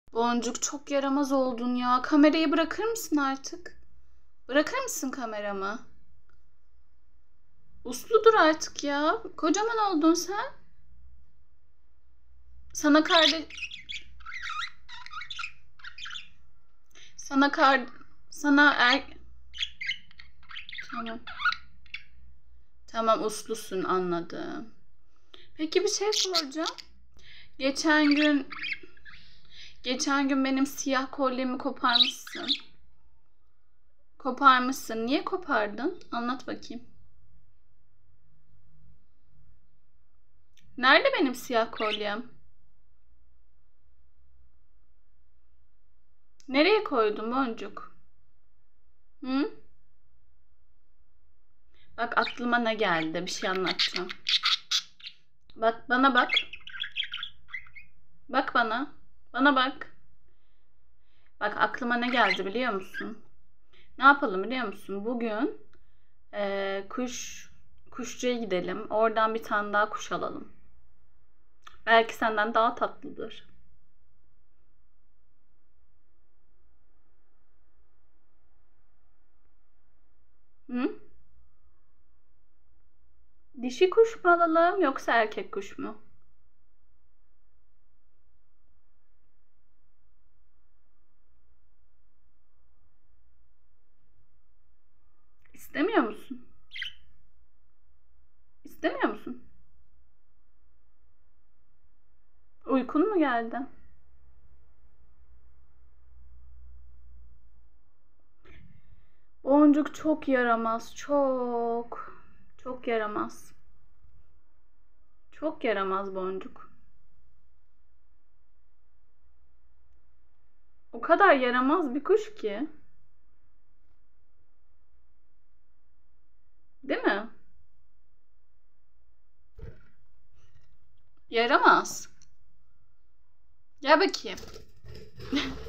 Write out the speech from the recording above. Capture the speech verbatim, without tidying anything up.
Boncuk çok yaramaz oldun ya. Kamerayı bırakır mısın artık? Bırakır mısın kameramı? Uslu dur artık ya. Kocaman oldun sen. Sana kardeş... Sana kar... Sana er... Tamam. Tamam uslusun anladım. Peki bir şey soracağım. Geçen gün... Geçen gün benim siyah kolyemi koparmışsın. Koparmışsın. Niye kopardın? Anlat bakayım. Nerede benim siyah kolyem? Nereye koydun Boncuk? Hı? Bak aklıma ne geldi? Bir şey anlatacağım. Bak bana bak. Bak bana. Bana bak. Bak aklıma ne geldi biliyor musun? Ne yapalım biliyor musun? Bugün eee, kuş kuşçuya gidelim. Oradan bir tane daha kuş alalım. Belki senden daha tatlıdır. Hı? Dişi kuş mu alalım yoksa erkek kuş mu? İstemiyor musun? İstemiyor musun? Uykun mu geldi? Boncuk çok yaramaz. Çok. Çok yaramaz. Çok yaramaz Boncuk. O kadar yaramaz bir kuş ki. Değil mi? Yaramaz. Gel bakayım.